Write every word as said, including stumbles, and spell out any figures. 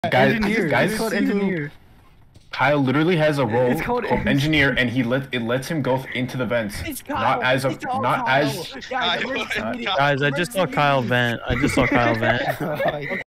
Guys, engineer. guys, It's called engineer. Kyle literally has a role It's called called engineer, and he let it lets him go into the vents. It's Kyle. Not as a, It's all not Kyle. as. Guys, Kyle. emergency meeting. Guys, I just saw Emergency Kyle meeting. vent. I just saw Kyle vent.